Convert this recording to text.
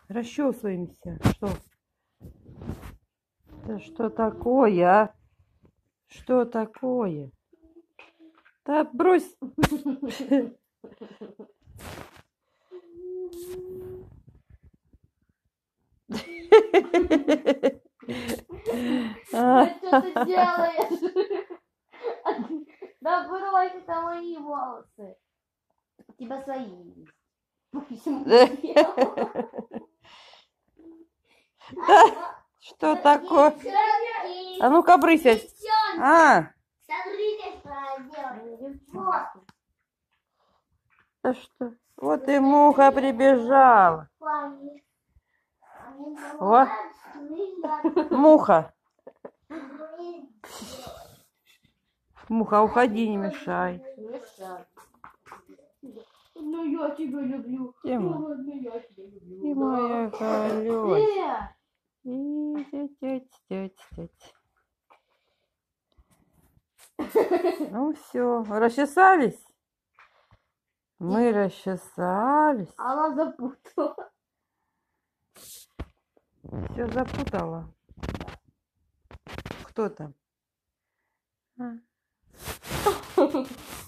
Расчесываемся. Что? Да что такое, а? Что такое? Да брось. Что ты делаешь? Да брось, это мои волосы. У тебя свои есть. Да, что такое? А ну-ка, брыся. А, Смотрите, что я делаю, девчонка. да что? Вот и муха прибежала. О, муха. Муха, уходи, не мешай. Ну я тебя люблю. Тима. Ну ладно, я тебя люблю. И моя колёсь. И тять. Ну все, расчесались? Мы расчесались. Она запутала. Все запутала. Кто там? А.